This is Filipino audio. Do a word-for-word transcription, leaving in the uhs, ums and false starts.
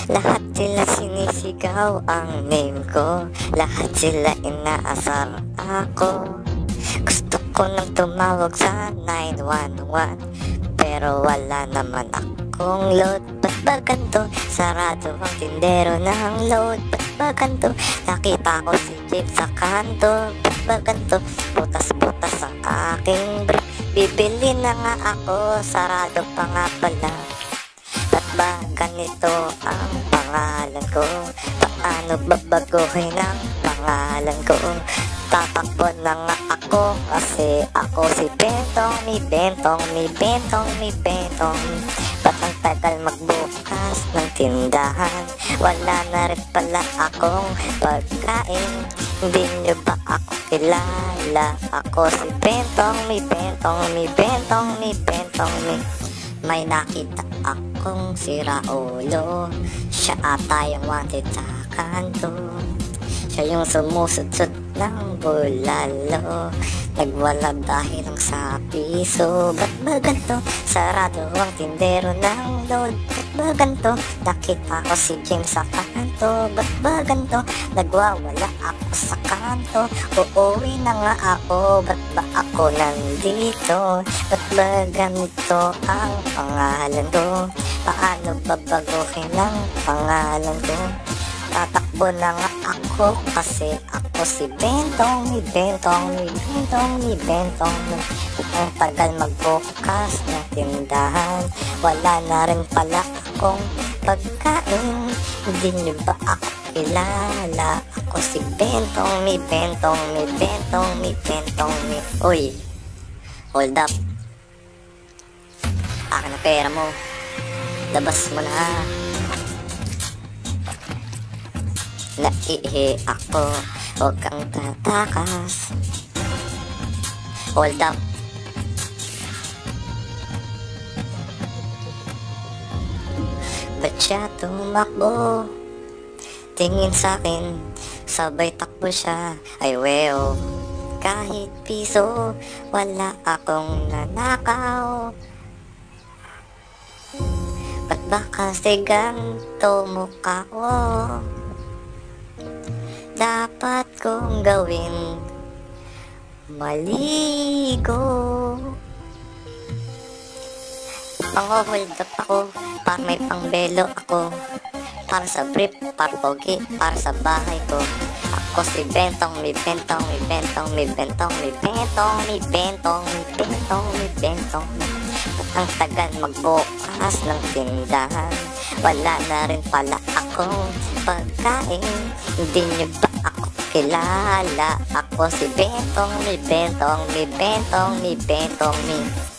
Lahat sila sinisigaw ang name ko, lahat sila inaasar ako. Gusto ko nang tumawag sa nine one one, pero wala naman akong load. Ba't ba ganito? Sarado ang tindero ng load. Ba't ba ganito? Nakita ko si Jeep sa kanto. Ba't ba ganito? Butas-butas ang aking brief. Bibili na nga ako, sarado pa nga pala. Ba't ba ganito ang pangalan ko? Paano babaguhin ang pangalan ko? Tatakbo na nga ako kasi ako si Bentong, mi Bentong, mi Bentong, mi Bentong. Ba't ang tagal magbukas ng tindahan? Wala na rin pala akong pagkain. Hindi nyo ba ako kilala? Ako si Bentong, mi Bentong, mi Bentong, mi Bentong, mi. May nakita akong sira ulo, siya ata yung wanted sa kanto. Siya yung sumusutsut ng bulalo, nagwalag dahil lang sa piso. Ba't ba ganito? Sarado ang tindero ng load. Ba't ba ganito? Nakita ko si James sa kanto. Ba't ba ganito? Nagwawala ako sa kanto. Uuwi na nga ako. Ba't ba ako nandito? Ba't ba ganito ang pangalan ko? Paano babaguhin ang pangalan ko? Tatakbo na nga ako kasi ako si Bentong, mi Bentong, mi Bentong, mi Bentong. Ang tagal magbukas ng tindahan, wala na rin pala akong pagkain. Hindi nyo ba ako kilala? Ako si Bentong, mi Bentong, mi Bentong, mi Bentong, mi... Uy, hold up. Akin na pera mo, labas mo na. Naihi ako, huwag kang tatakas. Hold up. Ba't siya tumakbo? Tingin sa'kin, sabay takbo siya. Ay weo, kahit piso, wala akong nanakaw. Ba't ba kasi ganito mukha ko? Dapat kong gawin maligo. Pang-hold up ako, para may pangbelo ako. Para sa brief, para pogi, para sa bahay ko. Ako si Bentong, mi Bentong, mi Bentong, mi Bentong, mi Bentong, mi Bentong, mi Bentong, mi Bentong. Ang tagal magbukas ng tindahan, wala na rin pala akong pagkain. Hindi nyo ba ako kilala? Ako si Bentong, mi Bentong, mi Bentong, mi Bentong, mi